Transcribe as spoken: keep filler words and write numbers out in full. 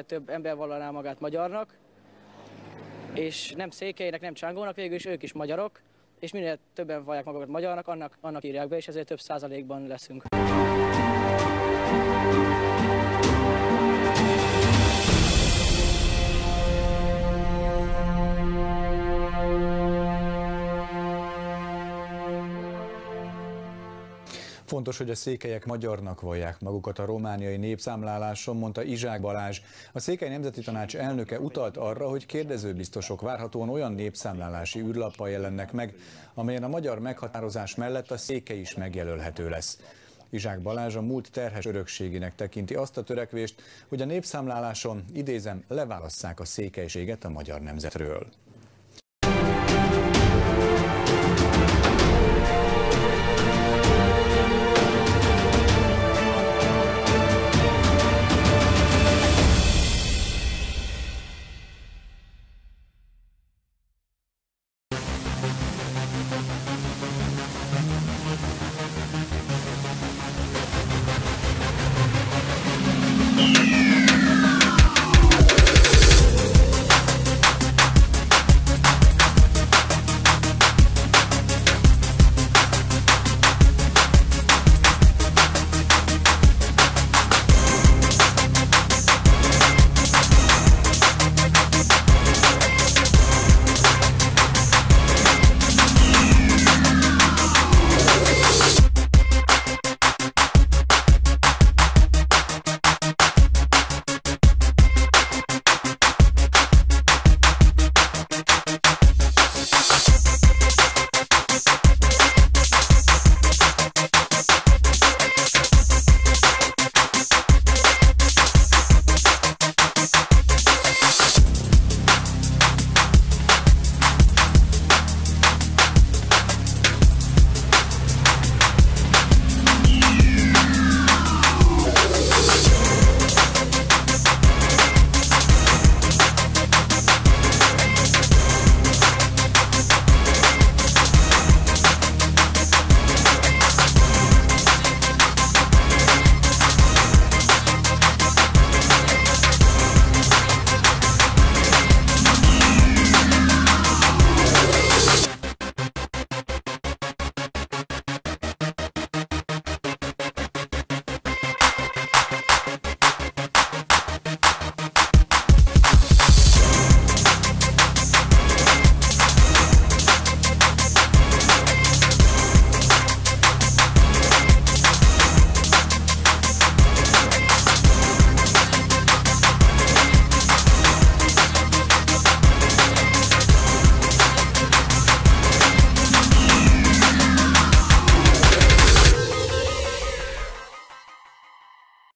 minél több ember vallaná magát magyarnak, és nem székelynek, nem csángónak, végül is ők is magyarok, és minél többen vallják magukat magyarnak, annak, annak írják be, és ezért több százalékban leszünk. Fontos, hogy a székelyek magyarnak vallják magukat a romániai népszámláláson, mondta Izsák Balázs. A Székely Nemzeti Tanács elnöke utalt arra, hogy kérdezőbiztosok várhatóan olyan népszámlálási űrlappal jelennek meg, amelyen a magyar meghatározás mellett a székely is megjelölhető lesz. Izsák Balázs a múlt terhes örökségének tekinti azt a törekvést, hogy a népszámláláson, idézem, leválasszák a székelységet a magyar nemzetről.